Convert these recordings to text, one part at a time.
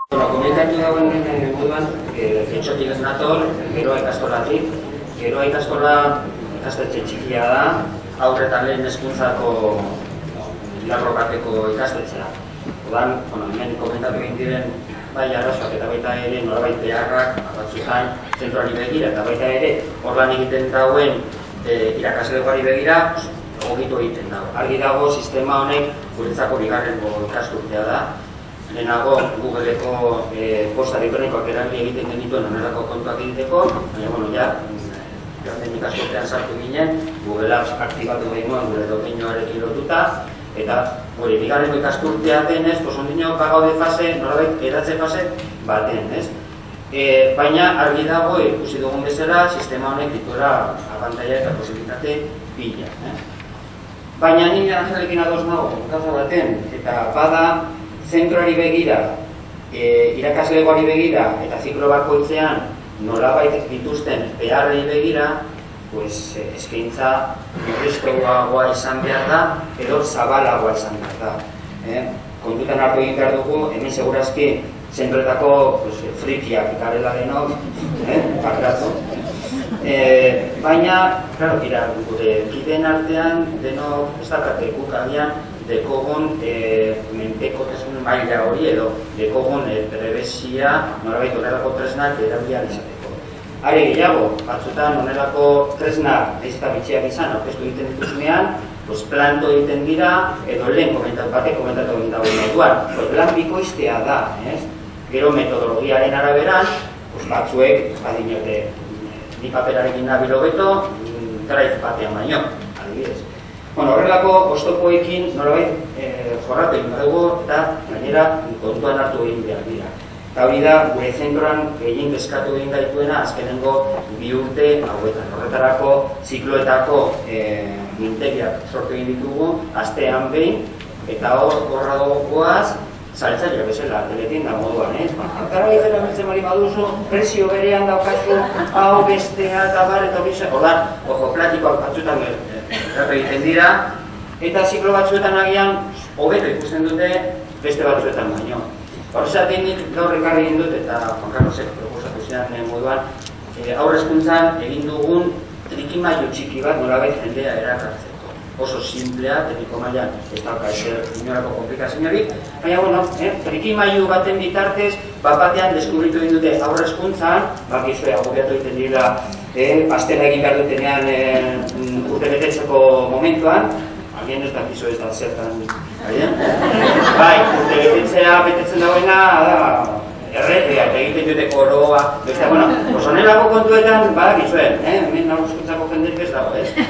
Komentatu dagoen moduan, etxotik ez nator, Geroa ikastolatik. Geroa ikastola ikastetxe txikia da, haur eta lehen hezkuntzako Larrokateko ikastetxea. Odan, hemen komentatu egin diren bai arazoak eta baita ere nolabait beharrak batzutan zentroari begira eta baita ere hor lan egiten dauen irakaslegoari begira ogitu egiten dago. Argi dago sistema honek guretzako bigarrengo ikasturtea da. Lehenago Googleko posta elektronikoak erabili egiten genituen honelako kontuak egiteko, baina, joan ikasturtean sartu ginen, Google Apps aktibatu genuen gure domeinioarekin lotuta, eta gure bigarrengo ikasturtea denez, ondino bagaude fase, nolabait eratze fase baten, ez? Baina argi dago, ikusi dugun bezala, sistema honek dituela abantaila eta posibilitate pila. Baina nire Angelekin ados nago, gauza baten, eta bada zentroari begira, irakaslegoari begira eta ziklo bakoitzean nolabait dituzten beharrei begira, eskaintza murriztuagoa izan behar da edo zabalagoa izan behar da. Kontutan hartu egin behar dugu, hemen segurazki zentroetako frikiak ikarela denok, parkatu. Baina, gure kideen artean denok ez dakate guk agian dekogun menpekotasun maila hori edo dekogun prebesia norabait honelako tresnak erabilian izateko. Are gehiago, batzutan honelako tresnak ez eta bitxiak izan aurkeztu egiten dituzunean, planto egiten dira edo lehen batek komentatu egin dagoen moduan. Plan bikoiztea da, gero metodologiaren araberan, batzuek badinote ni paperarekin nabilo beto, drive batean baino, adibidez. Horrelako oztopoekin nolabait jorratu egin dugu eta gainera kontuan hartu egin behar dira. Eta hori da, gure zentroan gehien kezkatu egin gaituena azkenengo 2 urte hauetan. Horretarako zikloetako mintegiak sortu egin ditugu, astean behin, eta horra gogoaz, saltzaile bezala, teletienda moduan, Gara egiten abiltzen bali baduzu, prezio berean daukazu, hau bestea eta bar eta hori zen. Ojo, platikoak batzutan egiten dira, eta ziklo batzuetan agian hobeto ikusten dute beste batzuetan baino. Horrezatik nik gaur ekarri egin dut eta Juan Carlosek proposatu zidan moduan, haur hezkuntzan egin dugun trikimailu txiki bat nolabait jendea erakartzeko. Oso simplea, tekniko mailan ez dauka ezer inorako komplikaziorik, baina, trikimailu baten bitartez, batean deskubritu egin dute haur hezkuntzan, bakizue agobiatu egiten dira, pastela egin behar dutenean urte betetzeko momentuan, agien ez dakizu ez da zertan, bai, urte betetzea betetzen dagoena, erretea, eta egiten dute koroa, beste, onelako kontuetan, badakizuen, hemen haur hezkuntzako jenderik ez dago, ez?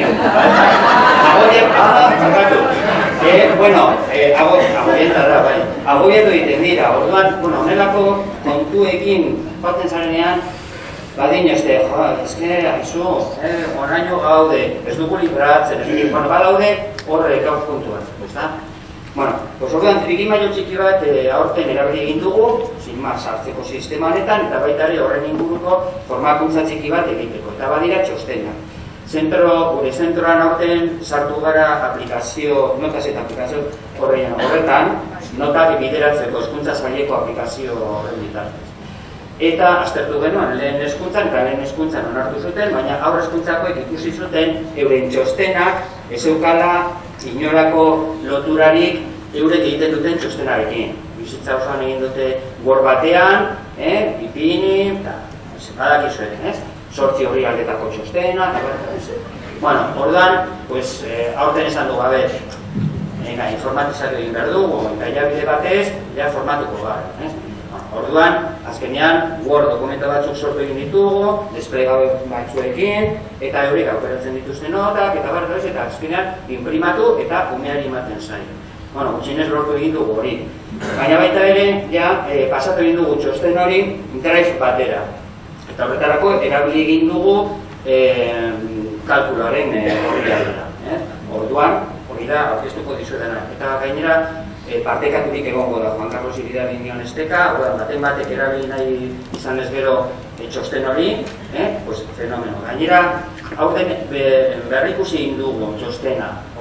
Agobiatu egiten dira, orduan, onelako kontuekin joaten zarenean, badin ezte, aizu, oraino gaude, ez dugu libratzen, badaude horre gaur kontuan, ezta? Orduan, trikimailu txiki bat aurten erabili egin dugu, sartzeko sistema honetan, eta baita ere horren inguruko formakuntza txiki bat egiteko, eta badira txostenak. Gure zentroan aurten sartu gara aplikazio, notaz eta aplikazio horretan, notak bideratzeko hezkuntza saileko aplikazio horren bitartez. Eta aztertu genuen lehen hezkuntzan, eta lehen hezkuntzan onartu zuten, baina haur hezkuntzakoek ikusi zuten euren txostenak ez eukala inolako loturarik eurek egiten duten txostenarekin. Bizitza osoan egin dute Word batean, ipini, eta badakizuen, 8 hori aldetako txostena, eta orduan, aurten esan dugu, informatizatu egin behar dugu, eta hilabide batez, formatuko gara. Orduan, azkenean, Word dokumento batzuk sortu egin ditugu, desplegabe batzuekin, eta eurik aukeratzen dituzten notak, eta azkenean, imprimatu eta umeari ematen zain. Gutxinez lortu egin dugu hori. Baina baita ere, pasatu egin dugu txosten hori drive batera. Eta horretarako, erabili egin dugu kalkuloaren horri aldera. Orduan, hori da, aurkeztuko dizuetana. Eta gainera, partekaturik egongo da Juan Carlos Iridarin nion esteka, baten batek erabili nahi izan ez gero txosten hori, fenomeno. Gainera, aurten berrikusi egin dugu txostena.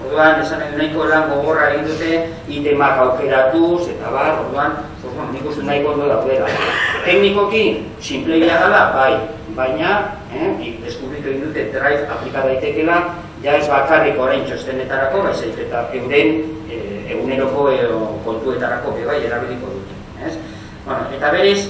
Orduan, esan nahiko lan gogorra egin dute, itemak aukeratuz, eta bar, orduan, nik uste nahiko ondo daudela. Teknikoki, simplegia dela, bai, baina, deskubritu egin dute Drive aplika daitekela, ja ez bakarrik orain txostenetarako, baizik eta euren eguneroko kontuetarako bai erabiliko dute. Eta berez,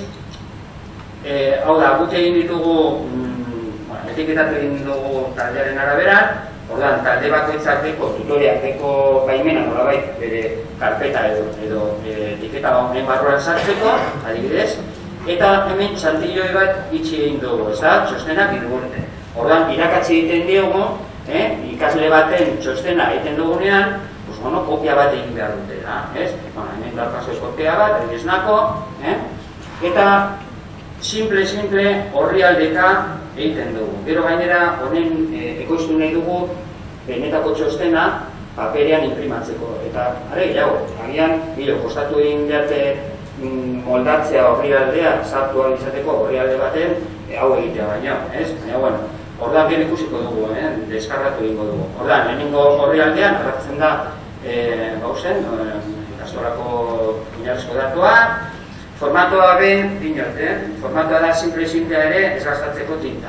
hau da, guk egin ditugu, etiketatu egin dugu taldearen araberan, orduan, talde bakoitzak deko, tutoriak deko baimena nolabait bere karpeta edo etiketa honen barruan sartzeko, adibidez, eta hemen txantilloi bat itxi egin dugu, ez da, txostenak irugurte. Orduan, irakatsi egiten diogu, ikasle baten txostena egiten dugunean, kopia bat egin behar dutela, ez? Hemen daukazu kopia bat, egiznako, eta simple horri aldeka egiten dugu. Gero gainera, honen ekoiztu nahi dugu benetako txostena paperean imprimatzeko. Eta, agian, kostatu egin jarte moldatzea horri aldea, sartu izateko horri alde baten, hau egitea baino, ez? Baina, bueno, orduan gero ikusiko dugu, deskargatu egingo dugu. Orduan, lehenengo horri aldean, hartzen da, gauzen, ikastorako inarrizko datuak, formatoa ben, dinot, formatoa da simple ere ez gastatzeko tinta.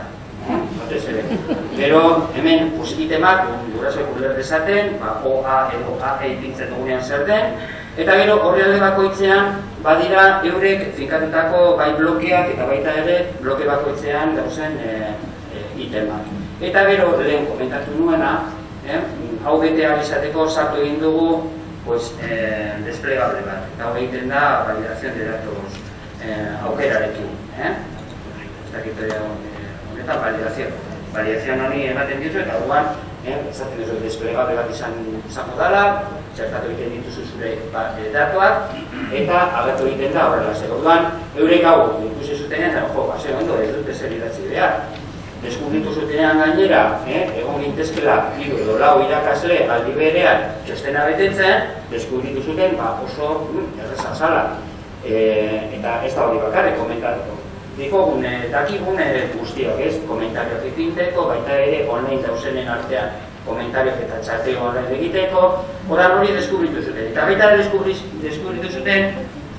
Gero, hemen itemak, gurasoek uler dezaten, OA edo AE ipintzen dugunean zer den, eta gero horri alde bakoitzean badira eurek finkatutako bai blokeak eta baita ere bloke bakoitzean gauzen itemak. Eta gero, lehen komentatu nuena, hau betea izateko sartu egin dugu desplegable bat. Eta hau egiten da validación de datos aukerarekin. Ez dakit honetan validazio. Validazio honi ematen ditu eta guan esaten duzu desplegable bat izango dela, txertatu egiten dituzu zure datuak eta agertu egiten da horrela. Orduan, eurek hau ikusi zutenean, hase ondo ez dute zer idatzi behar. Deskubritu zutenean gainera, egon gintezkela, hiru edo lau irakasle aldi berean txostena betetzen, deskubritu zuten oso erreza zala. Eta ez da hori bakarrik komentatuko. Dakigune guztiak, komentarioak egiteko, baita ere online dauzenen artean komentarioak eta txateo horren egiteko, oran hori deskubritu zuten. Eta baita ere deskubritu zuten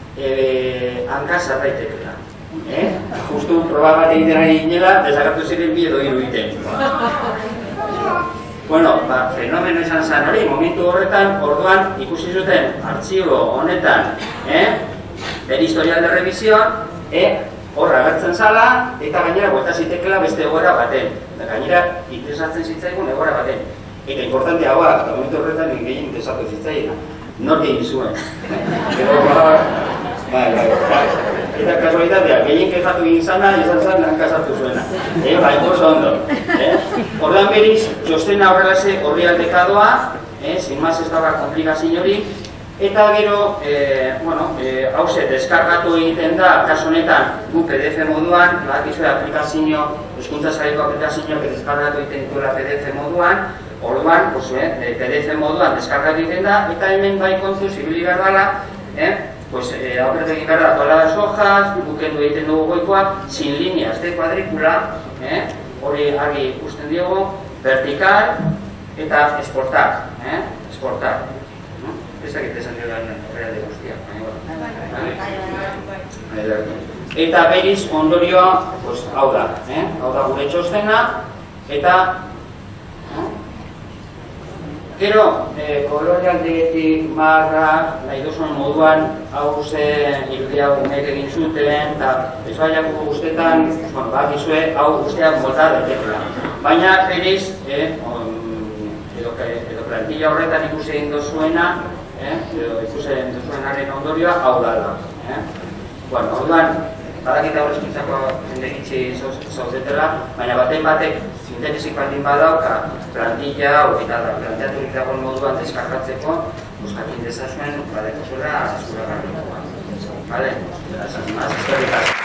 hankasa daitekela. Justu proba bat egiten ari ginela, desagertu ziren bi edo hiru egiten. Bueno, fenomeno izan zen hori, momentu horretan, orduan ikusi zuten artxibo honetan, bere historial de revisión, horra agertzen zala, eta gainera buelta zitekela beste egoera baten. Gainera, interesatzen zitzaigun egoera baten. Eta importantea hau, momentu horretan gehien interesatu zitzaien. Nork egin zuen. Eta kasualitatea, gehien kexatu egin zana, izan zan hankasatu zuena. Oso ondo. Ordan beriz, txostena horrelase horri aldekadoa, sin más ez dago komplikazio hori, eta gero, hauze, deskargatu egiten da, kasu honetan, gu PDF moduan, bakizue aplikazio, hezkuntza sareko aplikazioak deskargatu egiten dituela PDF moduan, orduan, PDF moduan deskargatu egiten da, eta hemen bai kontuz, ibili behar dela, aurretu egin behar da todas las hojas, bukendu egiten dugu goikoak, sin líneas de cuadrícula, hori argi ikusten diogu, vertical eta exportar. Ez dakit esan diodan horrealde guztia. Eta beriz ondorioa hau da gure txostena, eta gero, kolorealdeetik marra, nahi duzun moduan, hau ze irudia umek egin zuten, eta ez baiako guztetan, bakizue, hau guzteak molda datekela. Baina, beriz, edo plantilla horretan ikusi egin dozuena, edo ikusi egin dozuenaren ondorioa, hau dala. Orduan, badakita horrezkintzako jendegitzi zaudetela, baina batek sintetisik baldin badauka plantilla hau eta planteaturik dagoen moduan deskargatzeko, jakin dezazuen badeko zuela zura garrikoa. Bale? Eskerrik asko.